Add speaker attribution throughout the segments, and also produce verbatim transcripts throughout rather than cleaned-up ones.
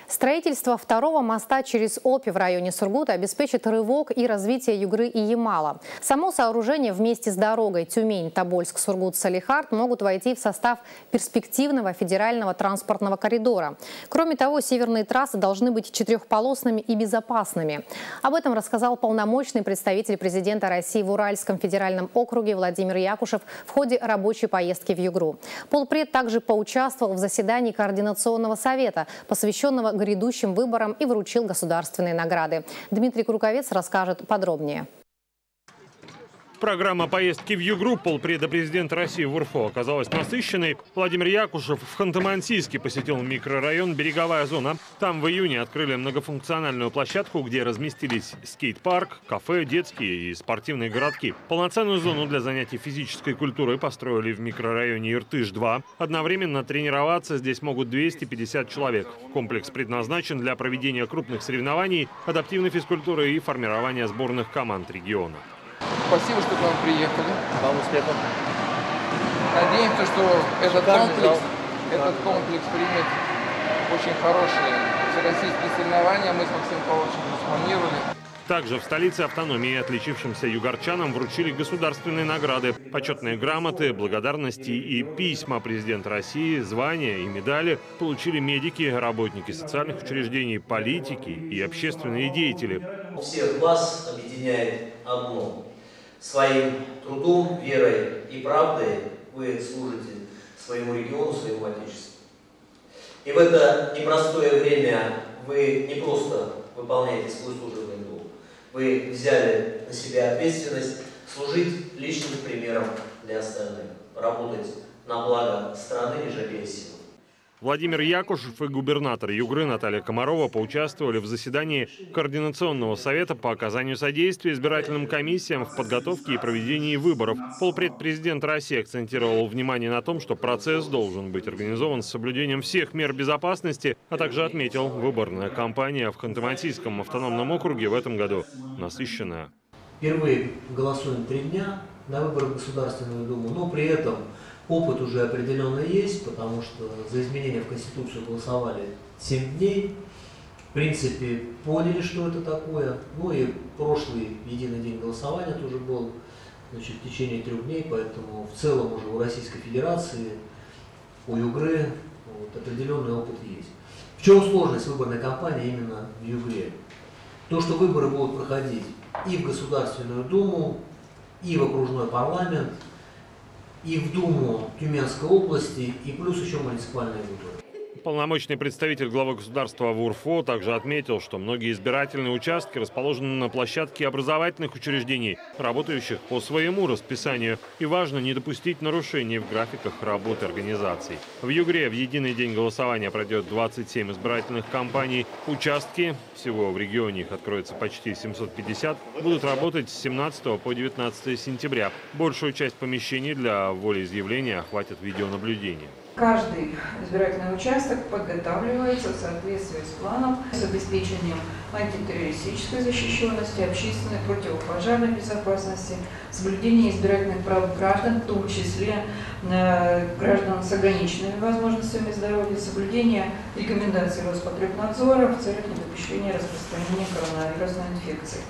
Speaker 1: Строительство второго моста через Обь в районе Сургута обеспечит рывок и развитие Югры и Ямала. Само сооружение вместе с дорогой Тюмень-Тобольск-Сургут-Салихард могут войти в состав перспективного федерального транспортного коридора. Кроме того, северные трассы должны быть четырехполосными и безопасными. Об этом рассказал полномочный представитель президента России в Уральском федеральном округе Владимир Якушев в ходе рабочей поездки в Югру. Полпред также поучаствовал в заседании Координационного совета, посвященного грядущим выборам, и вручил государственные награды. Дмитрий Круковец расскажет подробнее.
Speaker 2: Программа поездки в Югру полпреда президента России в УРФО оказалась насыщенной. Владимир Якушев в Ханты-Мансийске посетил микрорайон «Береговая зона». Там в июне открыли многофункциональную площадку, где разместились скейт-парк, кафе, детские и спортивные городки. Полноценную зону для занятий физической культурой построили в микрорайоне Иртыш-два. Одновременно тренироваться здесь могут двести пятьдесят человек. Комплекс предназначен для проведения крупных соревнований, адаптивной физкультуры и формирования сборных команд региона.
Speaker 3: Спасибо, что к нам приехали. Вам успехов. Надеемся, что этот комплекс, этот комплекс примет очень хорошие всероссийские соревнования. Мы с Максимом Павловичем планировали.
Speaker 2: Также в столице автономии отличившимся югорчанам вручили государственные награды, почетные грамоты, благодарности и письма президента России, звания и медали получили медики, работники социальных учреждений, политики и общественные деятели.
Speaker 4: Всех вас объединяет одно. Своим трудом, верой и правдой вы служите своему региону, своему отечеству. И в это непростое время вы не просто выполняете свой служебный долг. Вы взяли на себя ответственность служить личным примером для остальных, работать на благо страны, не жалея сил.
Speaker 2: Владимир Якушев и губернатор Югры Наталья Комарова поучаствовали в заседании Координационного совета по оказанию содействия избирательным комиссиям в подготовке и проведении выборов. Полпред президента России акцентировал внимание на том, что процесс должен быть организован с соблюдением всех мер безопасности, а также отметил, выборная кампания в Ханты-Мансийском автономном округе в этом году насыщенная.
Speaker 5: Впервые голосуем три дня на выборах в Государственную Думу, но при этом опыт уже определенно есть, потому что за изменения в Конституцию голосовали семь дней. В принципе, поняли, что это такое. Ну и прошлый единый день голосования тоже был, значит, в течение трех дней, поэтому в целом уже у Российской Федерации, у Югры вот, определенный опыт есть. В чем сложность выборной кампании именно в Югре? То, что выборы будут проходить и в Государственную Думу, и в окружной парламент, и в Думу Тюменской области, и плюс еще муниципальные выборы.
Speaker 2: Полномочный представитель главы государства в УРФО также отметил, что многие избирательные участки расположены на площадке образовательных учреждений, работающих по своему расписанию. И важно не допустить нарушений в графиках работы организаций. В Югре в единый день голосования пройдет двадцать семь избирательных кампаний. Участки, всего в регионе их откроется почти семьсот пятьдесят, будут работать с семнадцатого по девятнадцатое сентября. Большую часть помещений для волеизъявления охватит видеонаблюдение.
Speaker 6: Каждый избирательный участок подготавливается в соответствии с планом, с обеспечением антитеррористической защищенности, общественной противопожарной безопасности, соблюдения избирательных прав граждан, в том числе э, граждан с ограниченными возможностями здоровья, соблюдения рекомендаций Роспотребнадзора в целях недопущения распространения коронавирусной инфекции.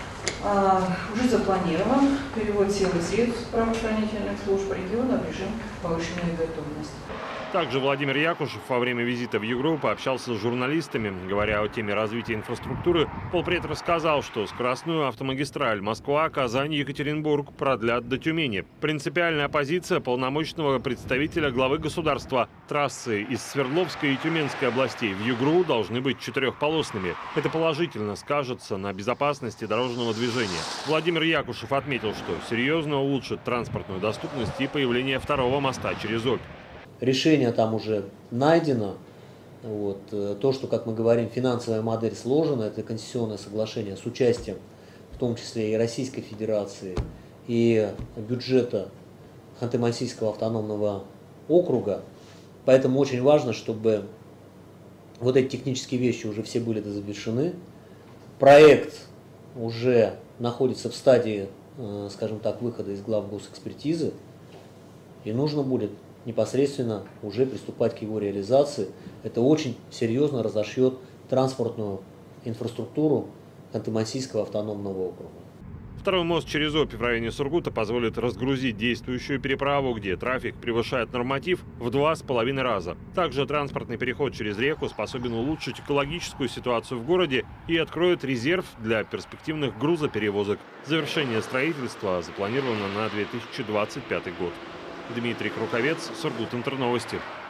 Speaker 6: А, уже запланирован перевод сил и средств правоохранительных служб региона в режим повышенной готовности.
Speaker 2: Также Владимир Якушев во время визита в Югру пообщался с журналистами. Говоря о теме развития инфраструктуры, полпред рассказал, что скоростную автомагистраль Москва-Казань-Екатеринбург продлят до Тюмени. Принципиальная позиция полномочного представителя главы государства. Трассы из Свердловской и Тюменской областей в Югру должны быть четырехполосными. Это положительно скажется на безопасности дорожного движения. Владимир Якушев отметил, что серьезно улучшит транспортную доступность и появление второго моста через Обь.
Speaker 5: Решение там уже найдено. Вот. То, что, как мы говорим, финансовая модель сложена, это концессионное соглашение с участием, в том числе и Российской Федерации, и бюджета Ханты-Мансийского автономного округа. Поэтому очень важно, чтобы вот эти технические вещи уже все были завершены. Проект уже находится в стадии, скажем так, выхода из глав госэкспертизы, и нужно будет непосредственно уже приступать к его реализации. Это очень серьезно разошьет транспортную инфраструктуру Ханты-Мансийского автономного округа.
Speaker 2: Второй мост через Обь в районе Сургута позволит разгрузить действующую переправу, где трафик превышает норматив в два с половиной раза. Также транспортный переход через реку способен улучшить экологическую ситуацию в городе и откроет резерв для перспективных грузоперевозок. Завершение строительства запланировано на две тысячи двадцать пятый год. Дмитрий Круковец, Сургут Интерновости.